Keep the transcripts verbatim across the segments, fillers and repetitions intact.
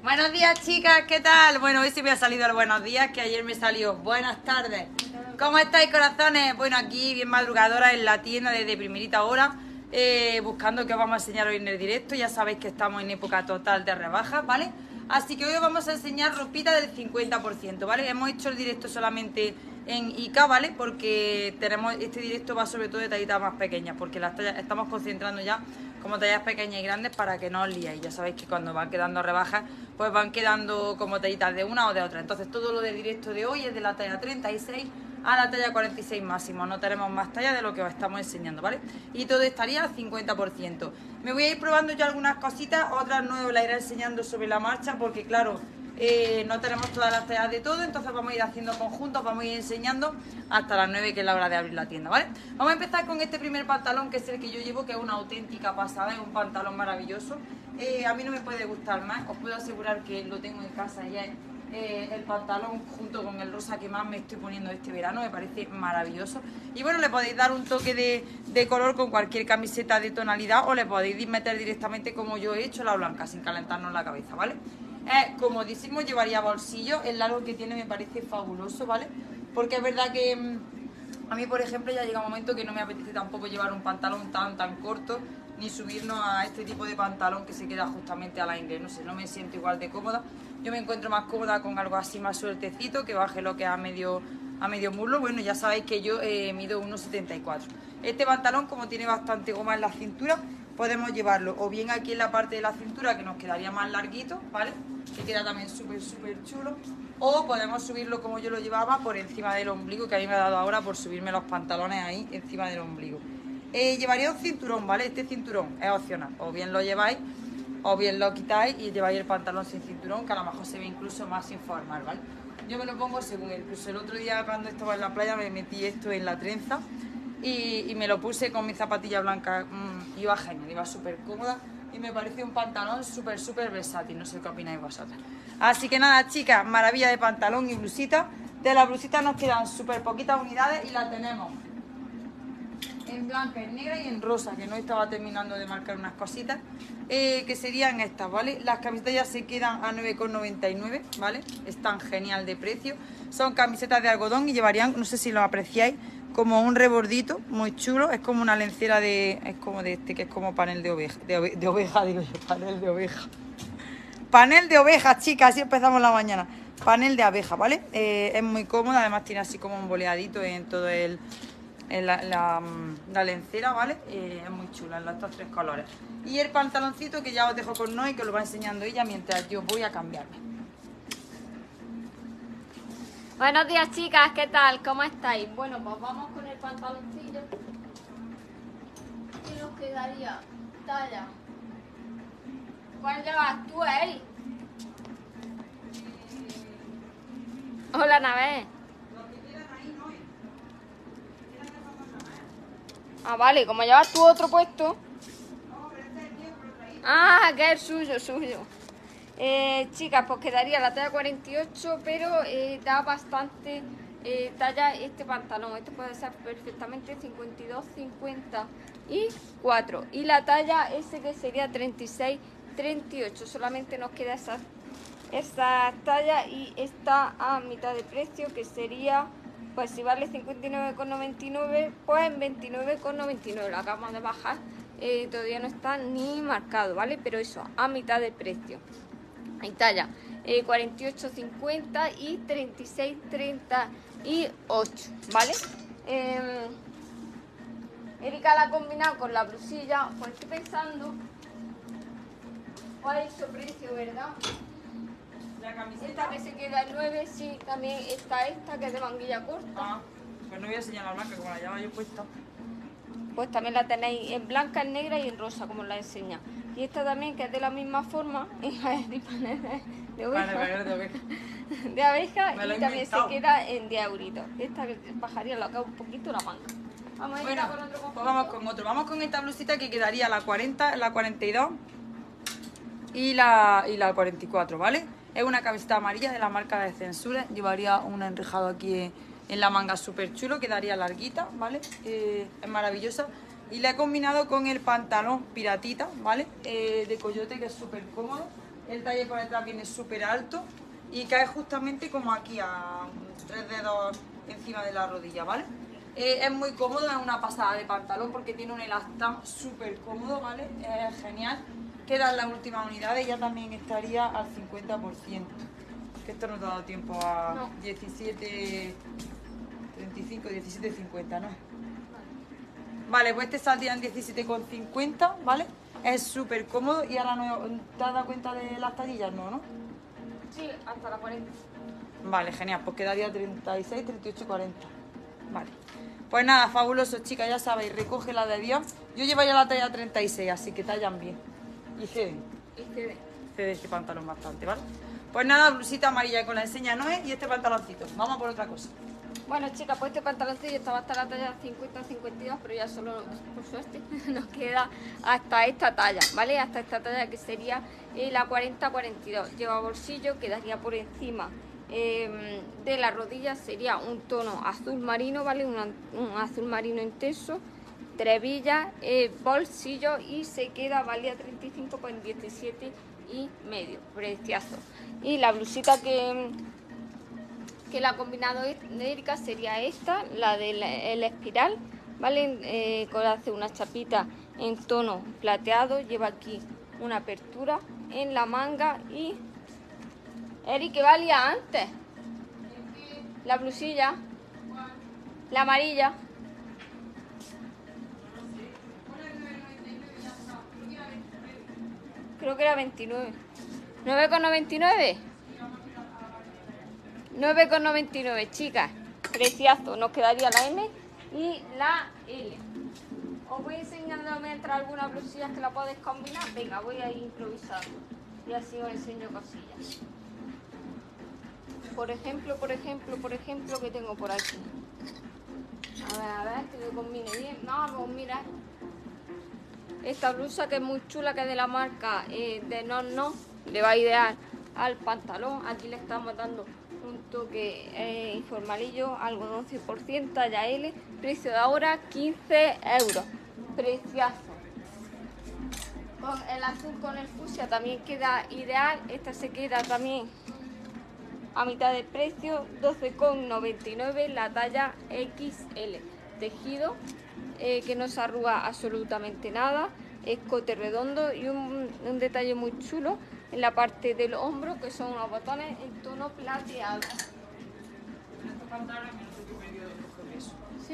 Buenos días, chicas, ¿qué tal? Bueno, hoy sí me ha salido el buenos días, que ayer me salió buenas tardes. ¿Cómo estáis, corazones? Bueno, aquí bien madrugadora en la tienda desde primerita hora, eh, buscando qué os vamos a enseñar hoy en el directo. Ya sabéis que estamos en época total de rebajas, ¿vale? Así que hoy os vamos a enseñar ropita del cincuenta por ciento, ¿vale? Hemos hecho el directo solamente en Ica, ¿vale? Porque tenemos este directo va sobre todo de tallitas más pequeñas, porque las tallas estamos concentrando ya como tallas pequeñas y grandes para que no os liéis. Ya sabéis que cuando van quedando rebajas, pues van quedando como tallitas de una o de otra. Entonces todo lo de directo de hoy es de la talla treinta y seis a la talla cuarenta y seis máximo. No tenemos más tallas de lo que os estamos enseñando, ¿vale? Y todo estaría al cincuenta por ciento. Me voy a ir probando yo algunas cositas, otras no os las iré enseñando sobre la marcha, porque claro, eh, no tenemos todas las tallas de todo, entonces vamos a ir haciendo conjuntos, vamos a ir enseñando hasta las nueve, que es la hora de abrir la tienda, ¿vale? Vamos a empezar con este primer pantalón, que es el que yo llevo, que es una auténtica pasada, es un pantalón maravilloso. Eh, a mí no me puede gustar más, os puedo asegurar que lo tengo en casa ya. Eh, el pantalón junto con el rosa que más me estoy poniendo este verano, me parece maravilloso. Y bueno, le podéis dar un toque de, de color con cualquier camiseta de tonalidad, o le podéis meter directamente como yo he hecho la blanca, sin calentarnos la cabeza, ¿vale? Es comodísimo, llevaría bolsillo, el largo que tiene me parece fabuloso, ¿vale? Porque es verdad que mmm, a mí, por ejemplo, ya llega un momento que no me apetece tampoco llevar un pantalón tan tan corto, ni subirnos a este tipo de pantalón que se queda justamente al aire, no sé, no me siento igual de cómoda. Yo me encuentro más cómoda con algo así más sueltecito, que baje lo que es a medio, a medio muslo. Bueno, ya sabéis que yo eh, mido uno setenta y cuatro. Este pantalón, como tiene bastante goma en la cintura, podemos llevarlo o bien aquí en la parte de la cintura, que nos quedaría más larguito, ¿vale? Que queda también súper, súper chulo. O podemos subirlo como yo lo llevaba, por encima del ombligo, que a mí me ha dado ahora por subirme los pantalones ahí encima del ombligo. Eh, llevaría un cinturón, ¿vale? Este cinturón es opcional, o bien lo lleváis o bien lo quitáis y lleváis el pantalón sin cinturón, que a lo mejor se ve incluso más informal, ¿vale? Yo me lo pongo según, incluso el otro día cuando estaba en la playa me metí esto en la trenza y, y me lo puse con mi zapatilla blanca, mmm, iba genial, iba súper cómoda y me parece un pantalón súper, súper versátil, no sé qué opináis vosotras. Así que nada, chicas, maravilla de pantalón y blusita. De la blusita nos quedan súper poquitas unidades y la tenemos en blanca, en negra y en rosa, que no estaba terminando de marcar unas cositas, eh, que serían estas, ¿vale? Las camisetas ya se quedan a nueve con noventa y nueve, ¿vale? Están genial de precio. Son camisetas de algodón y llevarían, no sé si lo apreciáis, como un rebordito muy chulo. Es como una lencera de, es como de este, que es como panel de oveja, de, oveja, de oveja digo yo, panel de oveja. Panel de oveja, chicas, así empezamos la mañana. Panel de abeja, ¿vale? Eh, es muy cómoda, además tiene así como un boleadito en todo el... En la, la, la lencera, ¿vale? Eh, es muy chula en estos tres colores. Y el pantaloncito que ya os dejo con Noé, que lo va enseñando ella mientras yo voy a cambiarme. Buenos días, chicas, ¿qué tal? ¿Cómo estáis? Bueno, pues vamos con el pantaloncillo. ¿Qué nos quedaría? Talla. ¿Cuál llevas tú, Eri? Hola, Navé. Ah, vale, como llevas tú otro puesto. Ah, que es suyo, suyo. Eh, chicas, pues quedaría la talla cuarenta y ocho, pero eh, da bastante eh, talla este pantalón. Este puede ser perfectamente cincuenta y dos, cincuenta y cuatro. Y la talla S, que sería treinta y seis, treinta y ocho. Solamente nos queda esa, esa talla y está a mitad de precio, que sería... Pues si vale cincuenta y nueve con noventa y nueve, pues en veintinueve con noventa y nueve. Lo acabamos de bajar, eh, todavía no está ni marcado, ¿vale? Pero eso, a mitad de precio. Hay talla eh, cuarenta y ocho, cincuenta y treinta y seis, treinta y ocho, ¿vale? Eh, Erika la ha combinado con la blusilla, pues estoy pensando cuál es su precio, ¿verdad? La camiseta Esta que se queda en nueve, sí, también está esta que es de manguilla corta. Ah, pues no voy a enseñar la blanca, como la llevaba yo puesta. Pues también la tenéis en blanca, en negra y en rosa, como la enseña. Y esta también, que es de la misma forma, es de oveja. Vale, de oveja. De abeja, Me lo y he también inventado. se queda en diez euritos. Esta que bajaría lo acá un poquito la manga. Vamos a ir Bueno, con otro conjunto. pues vamos con otro. Vamos con esta blusita que quedaría la cuarenta, la cuarenta y dos y la, y la cuarenta y cuatro, ¿vale? Es una camiseta amarilla de la marca de Censura. Llevaría un enrejado aquí en la manga súper chulo, quedaría larguita, ¿vale? Eh, es maravillosa. Y la he combinado con el pantalón piratita, ¿vale? Eh, de coyote, que es súper cómodo. El talle por detrás viene súper alto y cae justamente como aquí, a tres dedos encima de la rodilla, ¿vale? Eh, es muy cómodo, es una pasada de pantalón porque tiene un elastán súper cómodo, ¿vale? Es genial. Quedan las últimas unidades y ya también estaría al cincuenta por ciento. Que esto no te ha dado tiempo a No. diecisiete treinta y cinco, diecisiete cincuenta, ¿no? Vale, pues este saldría en diecisiete con cincuenta, ¿vale? Es súper cómodo y ahora no, ¿te has dado cuenta de las talillas? No, ¿no? Sí, hasta la cuarenta. Vale, genial, pues quedaría treinta y seis, treinta y ocho, cuarenta. Vale. Pues nada, fabuloso, chicas, ya sabéis, recoge la de Dios. Yo llevo ya la talla treinta y seis, así que tallan bien. Y ceden. Y cede. Cede este pantalón bastante, ¿vale? Pues nada, blusita amarilla con la enseña Noé y este pantaloncito. Vamos a por otra cosa. Bueno, chicas, pues este pantaloncillo estaba hasta la talla cincuenta cincuenta y dos, pero ya solo, por suerte, nos queda hasta esta talla, ¿vale? Hasta esta talla que sería eh, la cuarenta cuarenta y dos. Lleva bolsillo, quedaría por encima eh, de la rodilla, sería un tono azul marino, ¿vale? Una- un azul marino intenso, trebilla, eh, bolsillo y se queda, valía treinta y cinco por diecisiete y medio, precioso. Y la blusita que... que la combinado Erika sería esta, la del el espiral, ¿vale? Eh, con hace una chapita en tono plateado, lleva aquí una apertura en la manga y... Eri, ¿qué valía antes? La blusilla, la amarilla. Creo que era veintinueve. ¿nueve con noventa y nueve? nueve con noventa y nueve, chicas. Precioso. Nos quedaría la M y la L. Os voy enseñando mientras algunas blusillas que la podéis combinar. Venga, voy a ir improvisando. Y así os enseño cosillas. Por ejemplo, por ejemplo, por ejemplo, que tengo por aquí. A ver, a ver, que me combine bien. No, pues mira. Esta blusa que es muy chula, que es de la marca eh, de No No, le va a idear al pantalón. Aquí le estamos dando un toque eh, informalillo, algo de once por ciento, talla L, precio de ahora quince euros. Precioso. Con el azul con el fucsia también queda ideal. Esta se queda también a mitad de precio, doce con noventa y nueve, la talla equis ele. Tejido eh, que no se arruga absolutamente nada, escote redondo y un, un detalle muy chulo en la parte del hombro, que son unos botones en tono plateado. Estos pantalones me noto que he perdido de peso. ¿Sí?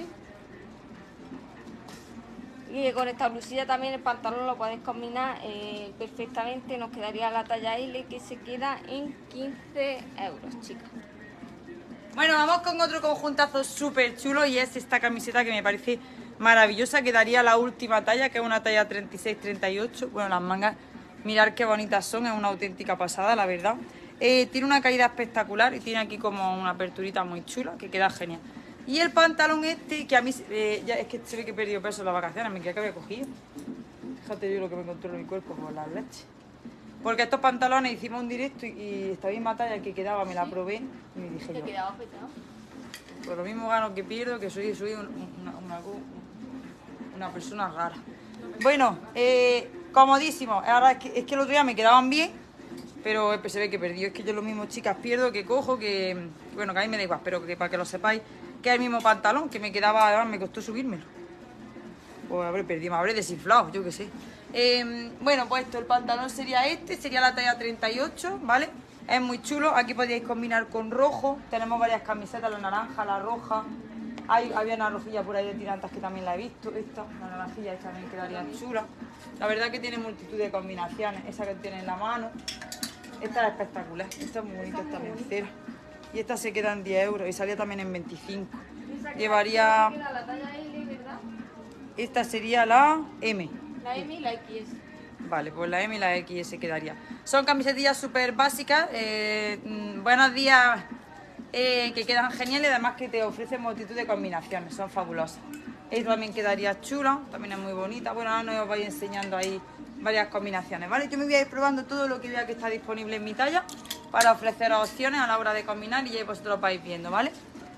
Y con esta blusilla también el pantalón lo podéis combinar eh, perfectamente. Nos quedaría la talla ele, que se queda en quince euros, chicas. Bueno, vamos con otro conjuntazo súper chulo y es esta camiseta que me parece maravillosa. Quedaría la última talla, que es una talla treinta y seis treinta y ocho. Bueno, las mangas, mirad qué bonitas son, es una auténtica pasada, la verdad. Eh, tiene una caída espectacular y tiene aquí como una aperturita muy chula, que queda genial. Y el pantalón este, que a mí, eh, ya es que se ve que he perdido peso en las vacaciones, me creía que había cogido. Fíjate yo lo que me controlo mi cuerpo con las leches. Porque estos pantalones hicimos un directo y, y esta misma talla que quedaba me la probé y me dije Te yo, quedaba petado. por lo mismo gano que pierdo, que soy, soy un- una, una, una persona rara. Bueno, eh, comodísimo. Ahora es que, es que el otro día me quedaban bien, pero se ve que perdí. Es que yo lo mismo, chicas, pierdo, que cojo, que... Bueno, que a mí me da igual, pero que para que lo sepáis, que es el mismo pantalón, que me quedaba, además me costó subírmelo. Pues habré perdido, me habré desinflado, yo qué sé. Eh, bueno, pues esto, el pantalón sería este, sería la talla treinta y ocho, ¿vale? Es muy chulo, aquí podíais combinar con rojo. Tenemos varias camisetas, la naranja, la roja. Hay, había una rojilla por ahí de tirantas que también la he visto. Esta, la naranjilla, esta también quedaría chula. La verdad que tiene multitud de combinaciones. Esa que tiene en la mano. Esta es espectacular, esta es muy bonita, esta mencera. Y esta se queda en diez euros y salía también en veinticinco. Llevaría... Queda la talla ele, ¿verdad? Esta sería la eme. La eme y la equis ele. Vale, pues la eme y la equis ele se quedaría. Son camisetillas súper básicas. Eh, mm, buenos días, eh, que quedan geniales y además que te ofrecen multitud de combinaciones. Son fabulosas. Esta también quedaría chula, también es muy bonita. Bueno, ahora nos os voy enseñando ahí varias combinaciones, ¿vale? Yo me voy a ir probando todo lo que vea que está disponible en mi talla para ofreceros opciones a la hora de combinar y ya vosotros vais viendo, ¿vale?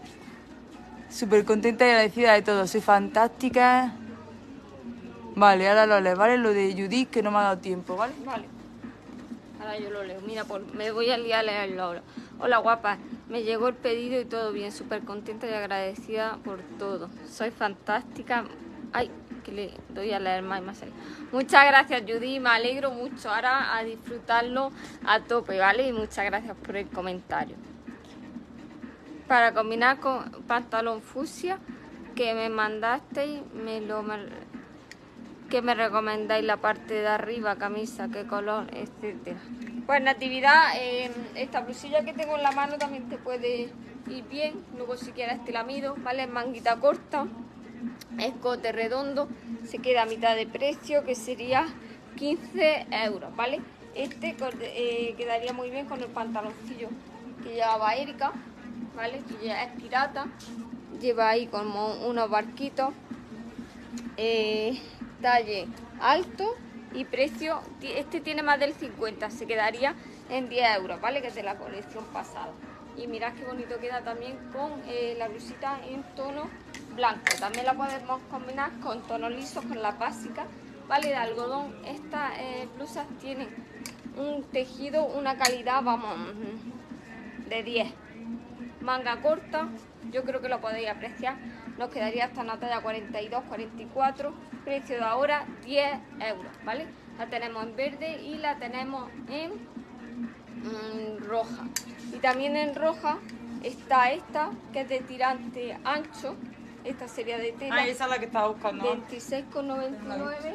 Súper contenta y agradecida de todo. Soy fantástica. Vale, ahora lo lees, ¿vale? Lo de Judith, que no me ha dado tiempo, ¿vale? Vale. Ahora yo lo leo. Mira, por, me voy a liar a leerlo ahora. Hola guapa, me llegó el pedido y todo bien, súper contenta y agradecida por todo. Soy fantástica. Ay, que le doy a leer más y más. Muchas gracias, Judy, me alegro mucho. Ahora a disfrutarlo a tope, ¿vale? Y muchas gracias por el comentario. Para combinar con pantalón fucsia que me mandasteis, me lo que me recomendáis la parte de arriba, camisa, qué color, etcétera. Pues Natividad, eh, esta blusilla que tengo en la mano también te puede ir bien. Luego si quieres estilamido, ¿vale? Manguita corta, escote redondo, se queda a mitad de precio, que sería quince euros, ¿vale? Este eh, quedaría muy bien con el pantaloncillo que llevaba Erika, ¿vale? Que ya es pirata, lleva ahí como unos barquitos, eh, talle alto y precio, este tiene más del cincuenta, se quedaría en diez euros, ¿vale? Que es de la colección pasada. Y mirad qué bonito queda también con eh, la blusita en tono blanco. También la podemos combinar con tonos lisos, con la básica, ¿vale? De algodón. Estas eh, blusas tienen un tejido, una calidad, vamos, de diez. Manga corta, yo creo que lo podéis apreciar. Nos quedaría hasta una talla cuarenta y dos, cuarenta y cuatro. Precio de ahora diez euros, ¿vale? La tenemos en verde y la tenemos en mmm, roja. Y también en roja está esta, que es de tirante ancho. Esta sería de tela. Ah, esa es la que estaba buscando. veintiséis con noventa y nueve.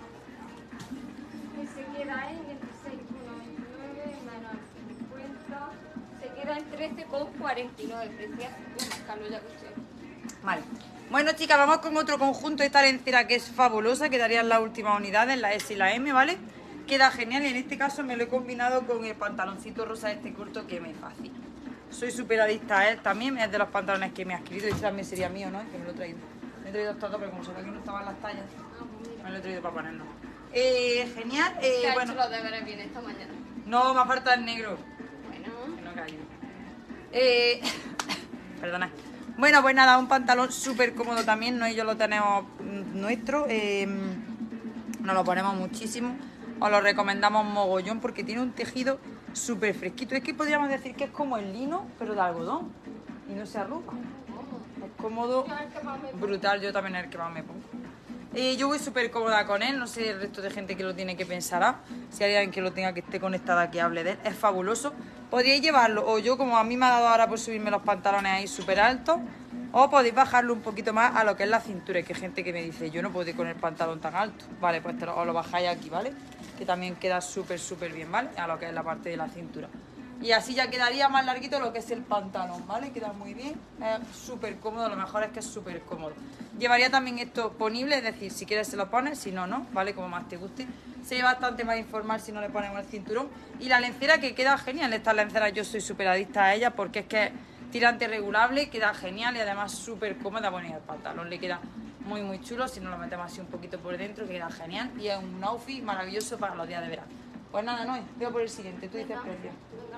Que se queda en veintiséis con noventa y nueve menos cincuenta. Se queda en trece con cuarenta y nueve. Precioso. Voy a marcarlo ya que estoy. Vale. Bueno, chicas, vamos con otro conjunto de esta lencera que es fabulosa. Quedarían las últimas unidades, la S y la M, ¿vale? Queda genial y en este caso me lo he combinado con el pantaloncito rosa este corto que me fascina. Soy súper adicta a él también, es de los pantalones que me ha escrito. Este también sería mío, ¿no? Que me lo he traído. Me he traído estos dos, pero como sabía que no estaban las tallas, me lo he traído para ponernos. Eh, genial. Eh, ¿Qué ha bueno, hecho los deberes bien esta mañana? No, me falta el negro. Bueno. Que no caigo. Eh, perdona. Bueno, pues nada, un pantalón súper cómodo también. Nosotros lo tenemos nuestro. Eh, nos lo ponemos muchísimo. Os lo recomendamos mogollón porque tiene un tejido súper fresquito. Es que podríamos decir que es como el lino, pero de algodón. Y no se arruga. Es cómodo, brutal. Yo también es el que más me pongo. Eh, yo voy súper cómoda con él. No sé el resto de gente que lo tiene que pensará. Si hay alguien que lo tenga que esté conectada que hable de él. Es fabuloso. Podríais llevarlo, o yo, como a mí me ha dado ahora por subirme los pantalones ahí súper altos, o podéis bajarlo un poquito más a lo que es la cintura. Es que hay gente que me dice, yo no puedo ir con el pantalón tan alto. Vale, pues te lo, os lo bajáis aquí, ¿vale? Que también queda súper, súper bien, ¿vale? A lo que es la parte de la cintura. Y así ya quedaría más larguito lo que es el pantalón, ¿vale? Queda muy bien, es súper cómodo, lo mejor es que es súper cómodo. Llevaría también esto ponible, es decir, si quieres se lo pones, si no, no, ¿vale? Como más te guste. Se ve bastante más informal si no le ponemos el cinturón. Y la lencera que queda genial, esta lencera yo soy súper adicta a ella porque es que es tirante regulable, queda genial y además súper cómoda. Bueno, y el pantalón le queda muy muy chulo, si no lo metemos así un poquito por dentro, queda genial. Y es un outfit maravilloso para los días de verano. Pues nada, Noé, veo por el siguiente, tú dices precio.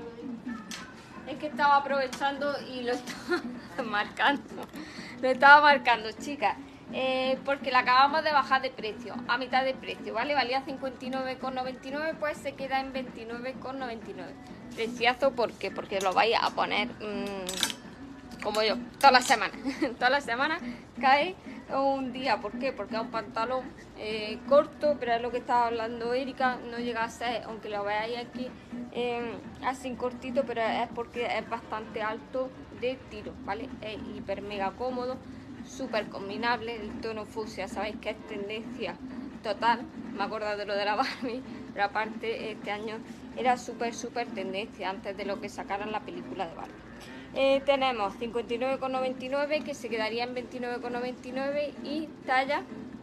Es que estaba aprovechando y lo estaba marcando. Lo estaba marcando, chicas. Eh, porque la acabamos de bajar de precio, a mitad de precio, ¿vale? Valía cincuenta y nueve con noventa y nueve, pues se queda en veintinueve con noventa y nueve. Preciazo, ¿por qué? Porque lo vais a poner mmm, como yo, todas las semanas. Todas las semanas cae un día. ¿Por qué? Porque es un pantalón eh, corto, pero es lo que estaba hablando Erika, no llega a ser, aunque lo veáis aquí, eh, así cortito, pero es porque es bastante alto de tiro, ¿vale? Es hiper mega cómodo, súper combinable. El tono fucsia, sabéis que es tendencia total. Me acuerdo de lo de la Barbie, pero aparte este año era súper súper tendencia antes de lo que sacaran la película de Barbie. Eh, tenemos cincuenta y nueve con noventa y nueve, que se quedaría en veintinueve con noventa y nueve, y talla,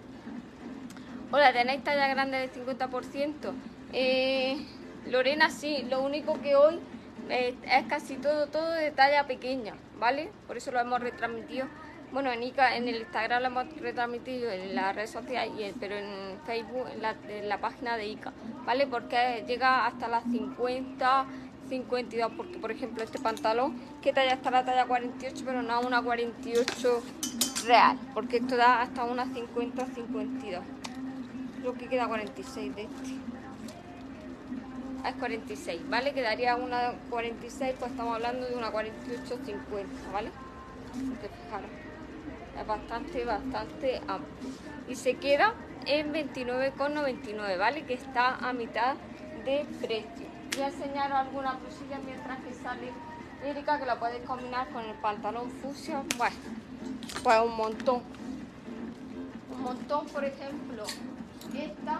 hola, ¿tenéis talla grande del cincuenta por ciento? Eh, Lorena, sí, lo único que hoy eh, es casi todo todo de talla pequeña, ¿vale? Por eso lo hemos retransmitido. Bueno, en Ica, en el Instagram lo hemos retransmitido, en las redes sociales, y el, pero en Facebook, en la, en la página de Ica, ¿vale? Porque llega hasta las cincuenta, cincuenta y dos, porque por ejemplo este pantalón, que talla está la talla cuarenta y ocho, pero no una cuarenta y ocho real, porque esto da hasta una cincuenta, cincuenta y dos. Creo que queda cuarenta y seis de este. es cuarenta y seis, ¿vale? Quedaría una cuarenta y seis, pues estamos hablando de una cuarenta y ocho cincuenta, ¿vale? Si te fijaros, es bastante, bastante amplio. Y se queda en veintinueve con noventa y nueve, ¿vale? Que está a mitad de precio. Voy a enseñaros algunas blusillas mientras que sale Erika, que la podéis combinar con el pantalón fucsia. Bueno, pues un montón. Un montón, por ejemplo, esta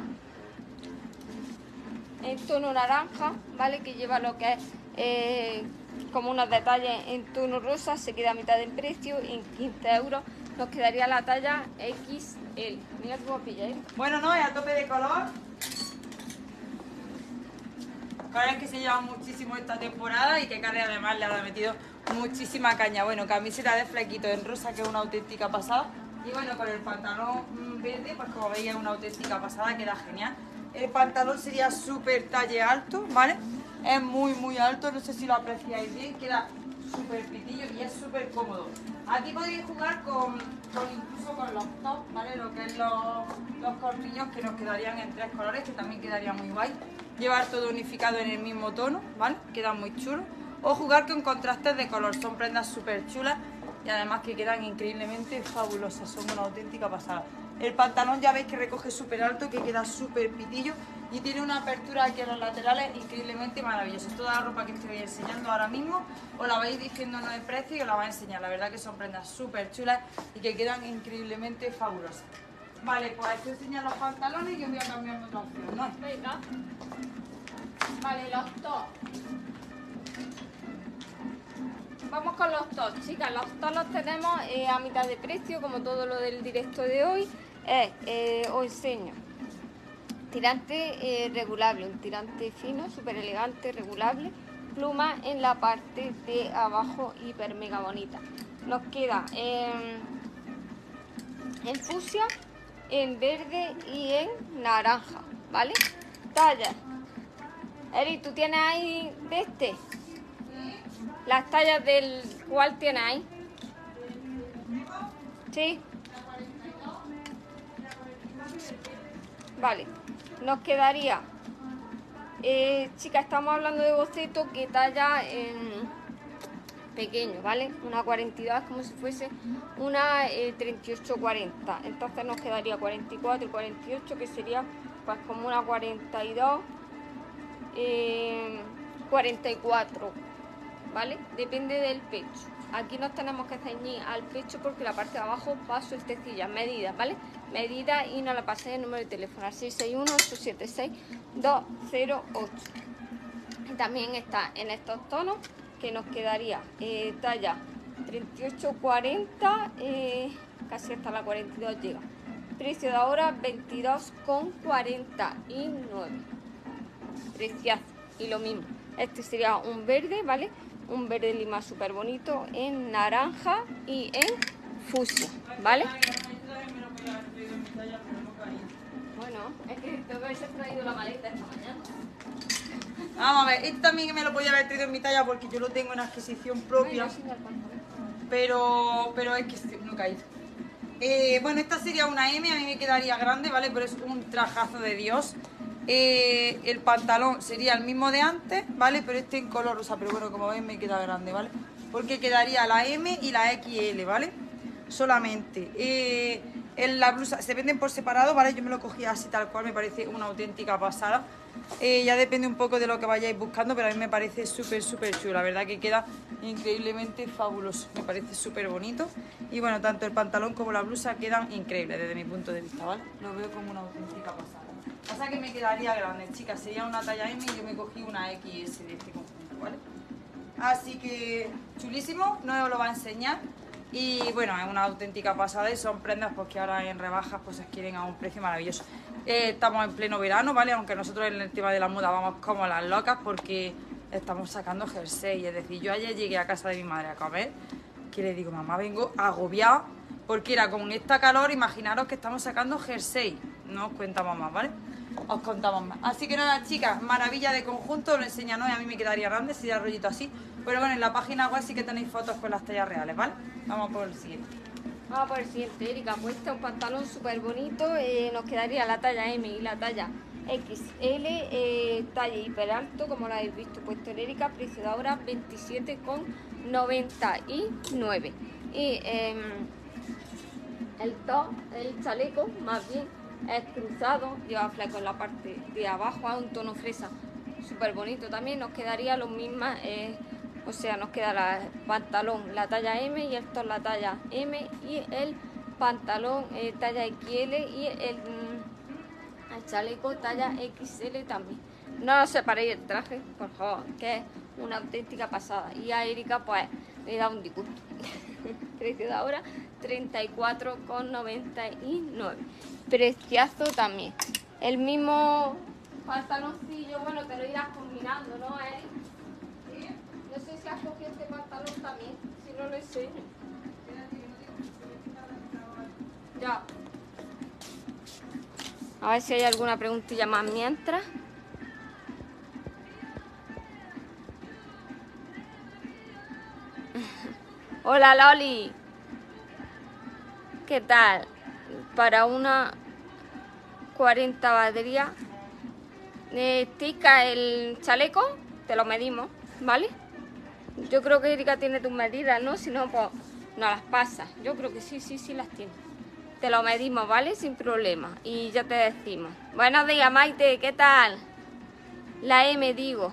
en tono naranja, ¿vale? Que lleva lo que es eh, como unos detalles en tono rosa, se queda a mitad del precio, en quince euros nos quedaría la talla equis ele. Mira qué guapilla, ¿eh? Bueno, no, es a tope de color. Colores que se llevan muchísimo esta temporada y que Carre además le ha metido muchísima caña. Bueno, camiseta de flequito en rosa, que es una auténtica pasada. Y bueno, con el pantalón verde, pues como veis es una auténtica pasada, queda genial. El pantalón sería súper talle alto, ¿vale? Es muy, muy alto, no sé si lo apreciáis bien, queda súper pitillo y es súper cómodo. Aquí podéis jugar con, con incluso con los tops, ¿vale? Lo que es los, los corpiños, que nos quedarían en tres colores, que también quedaría muy guay. Llevar todo unificado en el mismo tono, ¿vale? Queda muy chulo. O jugar con contrastes de color, son prendas súper chulas y además que quedan increíblemente fabulosas, son una auténtica pasada. El pantalón ya veis que recoge súper alto, que queda súper pitillo y tiene una apertura aquí en los laterales increíblemente maravillosa. Toda la ropa que estoy enseñando ahora mismo os la vais diciéndonos el precio y os la voy a enseñar. La verdad que son prendas súper chulas y que quedan increíblemente fabulosas. Vale, pues estoy enseñando los pantalones y yo voy a cambiar otra opción, ¿no? Venga. Vale, los tops. Vamos con los tops, chicas. Los tops los tenemos eh, a mitad de precio, como todo lo del directo de hoy. Eh, eh, os enseño. Tirante eh, regulable, un tirante fino, súper elegante, regulable. Pluma en la parte de abajo, hiper mega bonita. Nos queda en, en fucsia, en verde y en naranja, ¿vale? Talla. Eri, ¿tú tienes ahí de este? Las tallas del cual tienes ahí. Sí. Vale. Nos quedaría. Eh, chicas, estamos hablando de boceto que talla en pequeño, ¿vale? Una cuarenta y dos como si fuese una eh, treinta y ocho cuarenta. Entonces nos quedaría cuarenta y cuatro y cuarenta y ocho, que sería pues como una cuarenta y dos, eh, cuarenta y cuatro. ¿Vale? Depende del pecho. Aquí nos tenemos que ceñir al pecho porque la parte de abajo va sueltecilla. Medidas, ¿vale? Medidas y nos la pasé el número de teléfono al seis seis uno, ocho siete seis, dos cero ocho. Y también está en estos tonos, que nos quedaría eh, talla treinta y ocho cuarenta, eh, casi hasta la cuarenta y dos llega. Precio de ahora veintidós con cuarenta y nueve. Preciazo. Y lo mismo. Este sería un verde, ¿vale? Un verde lima súper bonito en naranja y en fucsia, ¿vale? Bueno, es que tengo que haber traído la maleta esta mañana. Vamos a ver, este también me lo podía haber traído en mi talla porque yo lo tengo en adquisición propia. Pero, pero es que no he caído. Eh, bueno, esta sería una eme, a mí me quedaría grande, ¿vale? Pero es un trajazo de Dios. Eh, el pantalón sería el mismo de antes, ¿vale? Pero este en color rosa, pero bueno, como veis me queda grande, ¿vale? Porque quedaría la eme y la equis ele, ¿vale? Solamente. Eh, en la blusa se venden por separado, ¿vale? Yo me lo cogí así tal cual, me parece una auténtica pasada. Eh, ya depende un poco de lo que vayáis buscando, pero a mí me parece súper, súper chulo. La verdad que queda increíblemente fabuloso, me parece súper bonito. Y bueno, tanto el pantalón como la blusa quedan increíbles desde mi punto de vista, ¿vale? Lo veo como una auténtica pasada. O sea que me quedaría grande, chicas, sería una talla eme y yo me cogí una equis ele de este conjunto, ¿vale? Así que chulísimo, no os lo va a enseñar. Y bueno, es una auténtica pasada y son prendas porque ahora en rebajas pues se adquieren a un precio maravilloso. Eh, estamos en pleno verano, ¿vale? Aunque nosotros en el tema de la moda vamos como las locas porque estamos sacando jersey. Es decir, yo ayer llegué a casa de mi madre a comer, que le digo, mamá, vengo agobiada porque era con esta calor, imaginaros que estamos sacando jersey. No os cuentamos más, ¿vale? Os contamos más. Así que nada, chicas, maravilla de conjunto, lo enseña Noé, a mí me quedaría grande, sería rollito así. Pero bueno, en la página web sí que tenéis fotos con las tallas reales, ¿vale? Vamos por el siguiente. Vamos por el siguiente, Erika. Pues este es un pantalón súper bonito, eh, nos quedaría la talla eme y la talla equis ele, eh, talla hiper alto, como lo habéis visto puesto en Erika, precio de ahora veintisiete con noventa y nueve. Y eh, el top, el chaleco, más bien, es cruzado, lleva fleco en la parte de abajo, a un tono fresa, súper bonito también. Nos quedaría lo mismo, eh, o sea, nos queda el pantalón la talla eme y el top la talla eme y el pantalón eh, talla equis ele y el, el chaleco talla equis ele también. No os separéis el traje, por favor, que es una auténtica pasada. Y a Erika pues le da un disgusto. Precio de ahora treinta y cuatro con noventa y nueve. Preciazo también. El mismo pantaloncillo, bueno, te lo irás combinando, ¿no, Eri? No sé si has cogido este pantalón también, si no lo enseño. Ya. A ver si hay alguna preguntilla más mientras. Hola Loli. ¿Qué tal? Para una cuarenta batería. Eh, tica el chaleco, te lo medimos, ¿vale? Yo creo que Erika tiene tus medidas, ¿no? Si no, pues no las pasas. Yo creo que sí, sí, sí las tiene. Te lo medimos, ¿vale? Sin problema. Y ya te decimos. Buenos días, Maite, ¿qué tal? La eme, digo.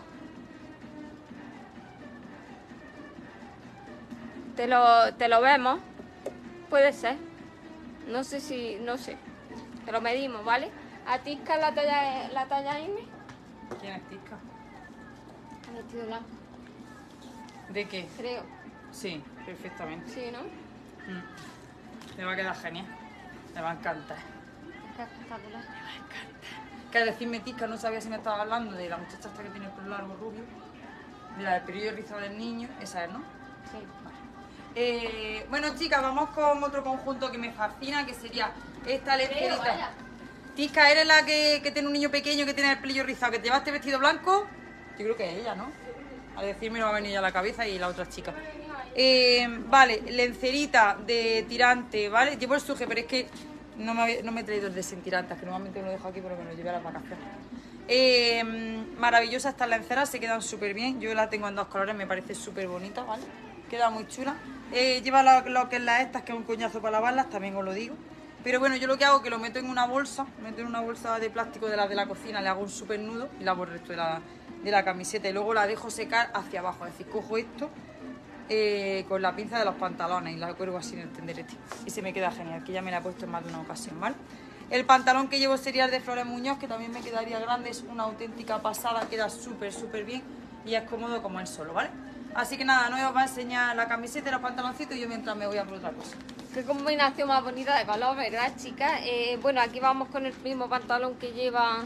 Te lo, te lo vemos. Puede ser. No sé si, no sé. Te lo medimos, ¿vale? ¿A Tisca la talla, la talla eme? ¿Quién es Tisca? El vestido blanco. ¿De qué? Creo. Sí, perfectamente. Sí, ¿no? Mm. Me va a quedar genial. Me va a encantar. Es que es espectacular. Me va a encantar. Que al decirme Tisca no sabía si me estaba hablando de la muchacha esta que tiene el pelo largo rubio, de la del periodo rizado del niño, esa es, ¿no? Sí. Eh, bueno, chicas, vamos con otro conjunto que me fascina, que sería esta lencerita. Tisca, ¿eres la que, que tiene un niño pequeño que tiene el pelillo rizado, que te lleva este vestido blanco? Yo creo que es ella, ¿no? A decirme no va a venir ya a la cabeza y la otra chica. Eh, vale, lencerita de tirante, ¿vale? Llevo el suje, pero es que no me, había, no me he traído el de sin tirantes, que normalmente me lo dejo aquí, pero me lo llevé a las vacaciones. Eh, maravillosa estas lenceras, se quedan súper bien. Yo la tengo en dos colores, me parece súper bonita, ¿vale? Queda muy chula. Eh, lleva lo, lo que es las estas, que es un coñazo para lavarlas, también os lo digo. Pero bueno, yo lo que hago es que lo meto en una bolsa, meto en una bolsa de plástico de las de la cocina, le hago un súper nudo y lavo el resto de la, de la camiseta y luego la dejo secar hacia abajo. Es decir, cojo esto eh, con la pinza de los pantalones y la cuelgo así en el tenderete. Y se me queda genial, que ya me la he puesto en más de una ocasión, ¿vale? El pantalón que llevo sería el de Flores Muñoz, que también me quedaría grande, es una auténtica pasada, queda súper, súper bien y es cómodo como él solo, ¿vale? Así que nada, no os va a enseñar la camiseta y los pantaloncitos y yo mientras me voy a por otra cosa. Qué combinación más bonita de color, ¿verdad, chicas? Eh, bueno, aquí vamos con el mismo pantalón que lleva...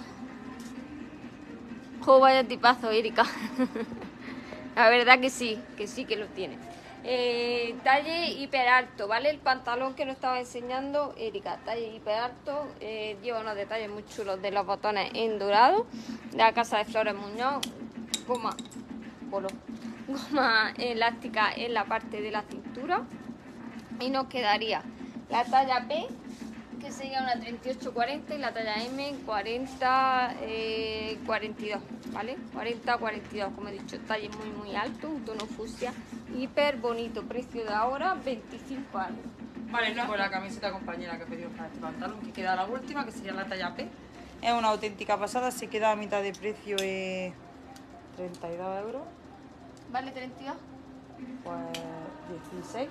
¡Jo, vaya tipazo, Erika! La verdad que sí, que sí que lo tiene. Eh, talle hiper alto, ¿vale? El pantalón que nos estaba enseñando Erika, talle hiper alto, eh, lleva unos detalles muy chulos de los botones en dorado, de la casa de Flores Muñoz, goma, polo, goma elástica en la parte de la cintura y nos quedaría la talla P, que sería una treinta y ocho cuarenta, y la talla M cuarenta cuarenta y dos, ¿vale? cuarenta cuarenta y dos, como he dicho, talle muy muy alto, un tono fucsia, hiper bonito, precio de ahora veinticinco euros. Vale, no, con la camiseta compañera que pedimos para este pantalón, que queda la última, que sería la talla P. Es una auténtica pasada, se queda a mitad de precio, eh, treinta y dos euros. ¿Vale treinta y dos? Pues dieciséis.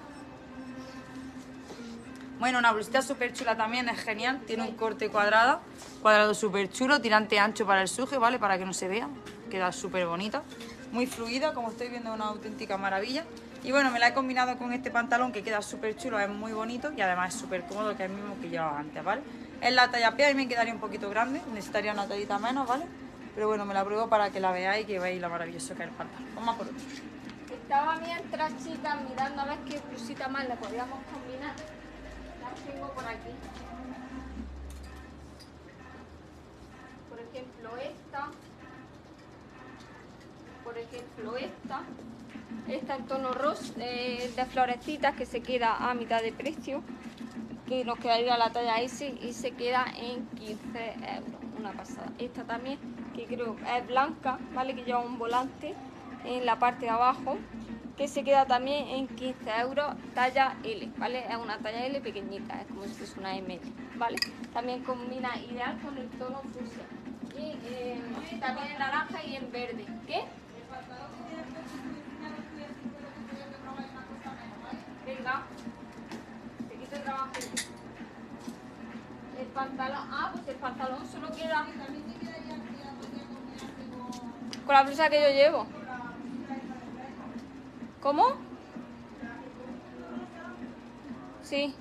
Bueno, una blusita súper chula también, es genial, tiene un corte cuadrado, cuadrado súper chulo, tirante ancho para el suje, ¿vale? Para que no se vea, queda súper bonita, muy fluida, como estoy viendo, una auténtica maravilla. Y bueno, me la he combinado con este pantalón que queda súper chulo, es muy bonito y además es súper cómodo, que es el mismo que llevaba antes, ¿vale? Es la talla P, y me quedaría un poquito grande, necesitaría una tallita menos, ¿vale? Pero bueno, me la pruebo para que la veáis y que veáis lo maravilloso que es el pantalón. Vamos a por otro. Estaba mientras, chicas, mirando a ver qué blusita más le podíamos combinar. Tengo por aquí, por ejemplo esta, por ejemplo esta, esta en tono rosa, eh, de florecitas, que se queda a mitad de precio, que nos quedaría la talla ese y se queda en quince euros, una pasada. Esta también, que creo que es blanca, ¿vale? Que lleva un volante en la parte de abajo, que se queda también en quince euros, talla L, ¿vale? Es una talla L pequeñita, es como si fuese una M, ¿vale? También combina ideal con el tono fucsia. Y eh, también en naranja y en verde. ¿Qué? Venga, te quito el trabajo. El pantalón, ah, pues el pantalón solo queda con la blusa que yo llevo. ¿Cómo? Sí.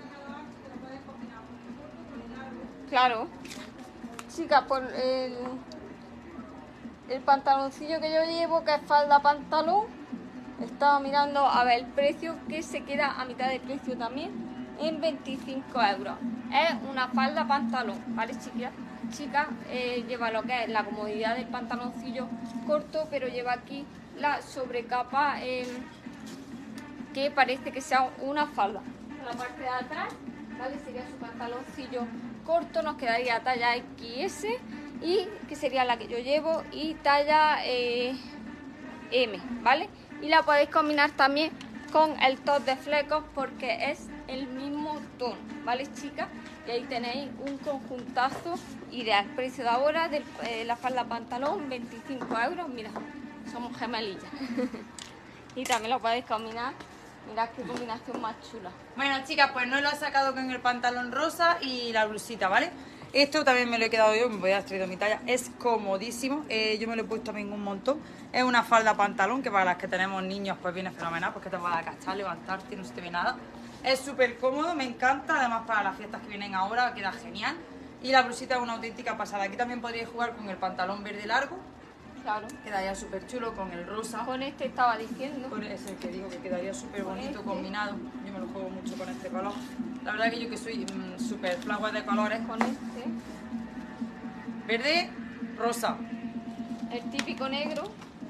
Claro. Chicas, por el, el pantaloncillo que yo llevo, que es falda pantalón, estaba mirando a ver el precio, que se queda a mitad de precio también, en veinticinco euros. Es una falda pantalón, ¿vale, chicas? Chicas, eh, lleva lo que es la comodidad del pantaloncillo corto, pero lleva aquí la sobrecapa eh, que parece que sea una falda. En la parte de atrás, ¿vale? Sería su pantaloncillo corto, nos quedaría talla equis ese, y que sería la que yo llevo, y talla eh, eme, ¿vale? Y la podéis combinar también con el top de flecos porque es el mismo tono, ¿vale, chicas? Y ahí tenéis un conjuntazo ideal. Precio de ahora de eh, la falda pantalón, veinticinco euros. Mira, somos gemelillas. Y también lo podéis combinar. Mirad qué combinación más chula. Bueno, chicas, pues no lo he sacado con el pantalón rosa y la blusita, ¿vale? Esto también me lo he quedado yo, me voy a haber traído mi talla. Es comodísimo, eh, yo me lo he puesto también un montón. Es una falda pantalón que para las que tenemos niños pues viene fenomenal, porque te vas a agachar, levantarte, no se te ve nada. Es súper cómodo, me encanta, además para las fiestas que vienen ahora queda genial. Y la blusita es una auténtica pasada. Aquí también podríais jugar con el pantalón verde largo. Claro. Quedaría súper chulo con el rosa. Con este estaba diciendo. Con ese que digo que quedaría súper bonito este. combinado. Yo me lo juego mucho con este color. La verdad que yo que soy mmm, súper flower de colores. Con este. Verde, rosa. El típico negro.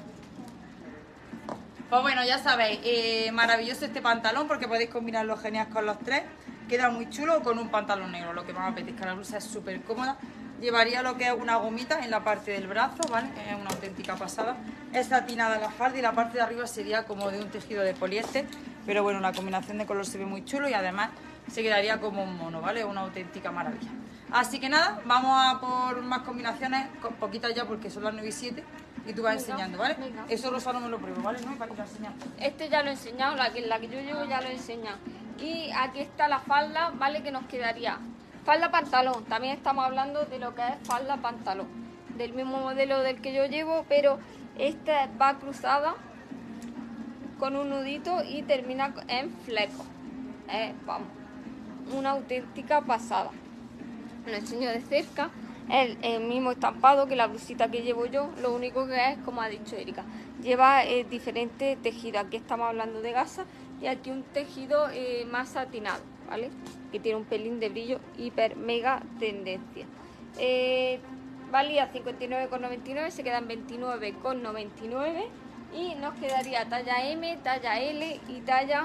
Pues bueno, ya sabéis, eh, maravilloso este pantalón porque podéis combinarlo genial con los tres. Queda muy chulo con un pantalón negro, lo que más me apetezca. La blusa es súper cómoda. Llevaría lo que es una gomita en la parte del brazo, ¿vale? Es una auténtica pasada. Es satinada la falda y la parte de arriba sería como de un tejido de poliéster. Pero bueno, la combinación de color se ve muy chulo y además se quedaría como un mono, ¿vale? Una auténtica maravilla. Así que nada, vamos a por más combinaciones, con poquitas ya porque son las nueve y siete. Y tú vas Venga, enseñando, ¿vale? venga. Eso rosa no me lo pruebo, ¿vale? ¿No? Para que te enseñe. Este ya lo he enseñado, la que, la que yo llevo ya lo he enseñado. Y aquí está la falda, ¿vale? Que nos quedaría falda pantalón. También estamos hablando de lo que es falda pantalón. Del mismo modelo del que yo llevo, pero esta va cruzada con un nudito y termina en fleco. Eh, vamos, una auténtica pasada. Lo enseño de cerca. El, el mismo estampado que la blusita que llevo yo, lo único que es, como ha dicho Erika, lleva eh, diferentes tejidos. Aquí estamos hablando de gasa y aquí un tejido eh, más satinado, ¿vale? Que tiene un pelín de brillo, hiper mega tendencia. Eh, valía cincuenta y nueve con noventa y nueve, se quedan veintinueve con noventa y nueve y nos quedaría talla eme, talla ele y talla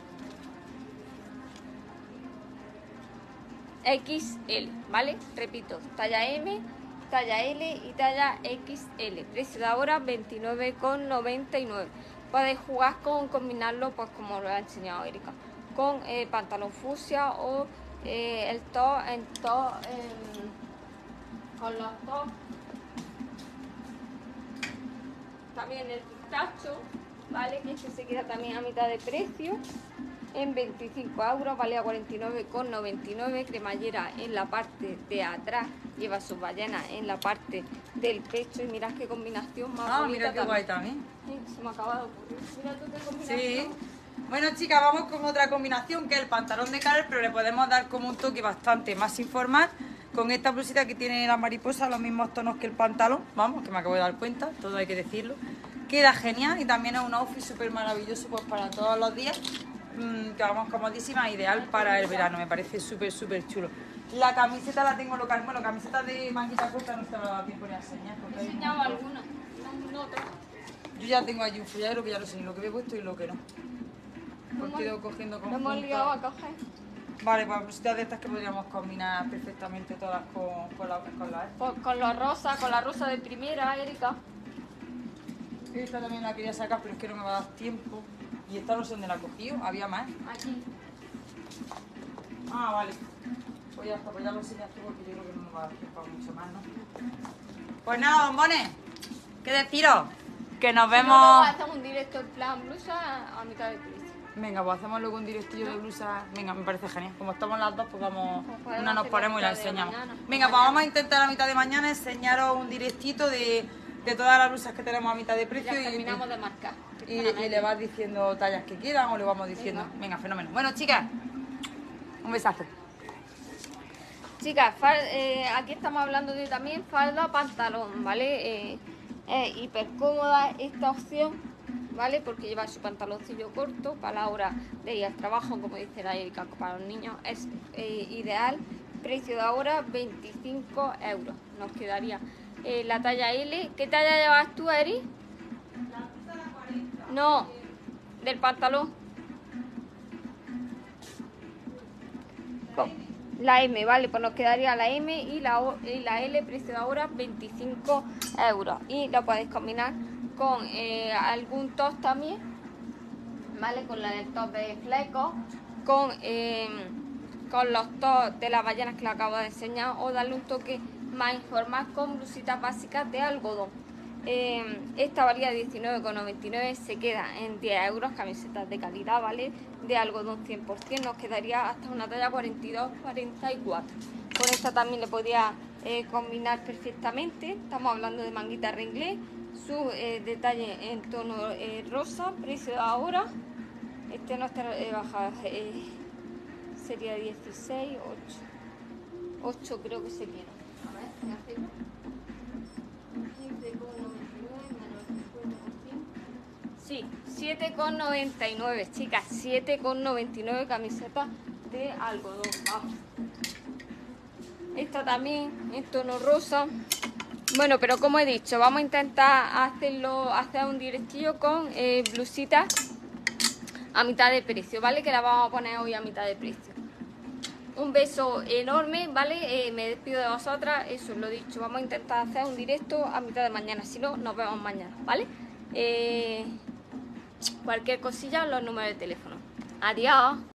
equis ele, ¿vale? Repito, talla eme, talla ele y talla equis ele. Precio de ahora veintinueve con noventa y nueve. Podéis jugar con combinarlo, pues como lo ha enseñado Erika, con eh, pantalón fucsia o eh, el top en top eh, con los top. También el pistacho, ¿vale? Que este se queda también a mitad de precio. En veinticinco euros, vale a cuarenta y nueve con noventa y nueve, cremallera en la parte de atrás, lleva sus ballenas en la parte del pecho y mirad qué combinación más Ah, bonita. mira qué también. guay también. Sí, se me acaba de ocurrir. Mira tú qué combinación. Sí. Bueno, chicas, vamos con otra combinación que es el pantalón de Carol, pero le podemos dar como un toque bastante más informal con esta blusita que tiene la mariposa, los mismos tonos que el pantalón, vamos, que me acabo de dar cuenta, todo hay que decirlo. Queda genial y también es un outfit súper maravilloso pues para todos los días. Que vamos, comodísima, ideal para el verano, me parece súper súper chulo. La camiseta la tengo local, bueno, camiseta de manguita corta no te va a tiempo de enseñar. He enseñado alguna, no, no otra. Yo ya tengo allí un folladero que ya lo sé, lo que me he puesto y lo que no. Pues quedo cogiendo con Lo hemos liado a coger. Vale, pues blusitas de estas que podríamos combinar perfectamente todas con, con la con la Con, con los rosas, con la rosa de primera, Erika. Esta también la quería sacar, pero es que no me va a dar tiempo. ¿Y esta no sé dónde la he cogido? ¿Había más? Aquí. Ah, vale. Pues ya está, pues ya lo enseñas tú porque yo creo que no me va a dar tiempo a mucho más, ¿no? Pues nada, bombones. ¿Qué deciros? Que nos Si vemos... no, luego hacemos un directo en plan blusa a mitad de precio. Venga, pues hacemos luego un directillo de blusa. Venga, me parece genial. Como estamos las dos, pues vamos... Pues podemos Una nos hacer ponemos y la la mitad de enseñamos. mañana. Venga, pues vamos a intentar a mitad de mañana enseñaros un directito de, de todas las blusas que tenemos a mitad de precio. Ya y, terminamos de marcar. y, y le vas diciendo tallas que quieran o le vamos diciendo. Venga. Venga, fenómeno. Bueno, chicas, un besazo. Chicas, fal- eh, aquí estamos hablando de también falda, pantalón, ¿vale? Eh, es hiper cómoda esta opción, ¿vale? Porque lleva su pantaloncillo corto para la hora de ir al trabajo, como dice la Erika, para los niños es eh, ideal. Precio de ahora veinticinco euros. Nos quedaría eh, la talla L. ¿Qué talla llevas tú, Eri? No, del pantalón. La M, vale, pues nos quedaría la M y la, o, y la L, precio de ahora veinticinco euros. Y lo podéis combinar con eh, algún top también, ¿vale? Con la del top de flecos, con, eh, con los tops de las ballenas que le acabo de enseñar, o darle un toque más informal con blusitas básicas de algodón. Eh, esta valía diecinueve con noventa y nueve, se queda en diez euros, camisetas de calidad, ¿vale? De algodón cien por cien, nos quedaría hasta una talla cuarenta y dos cuarenta y cuatro. Con esta también le podía eh, combinar perfectamente. Estamos hablando de manguita renglé, su eh, detalle en tono eh, rosa, precio de ahora. Este no está eh, bajado, eh, sería dieciséis, ocho. ocho creo que sería. A ver, voy a hacerlo. Sí, siete con noventa y nueve, chicas, siete con noventa y nueve, camiseta de algodón. Vamos. Esta también en tono rosa. Bueno, pero como he dicho, vamos a intentar hacerlo, hacer un directillo con eh, blusitas a mitad de precio, ¿vale? Que la vamos a poner hoy a mitad de precio. Un beso enorme, ¿vale? Eh, me despido de vosotras, eso es lo dicho. Vamos a intentar hacer un directo a mitad de mañana, si no, nos vemos mañana, ¿vale? Eh, cualquier cosilla, los números de teléfono. Adiós.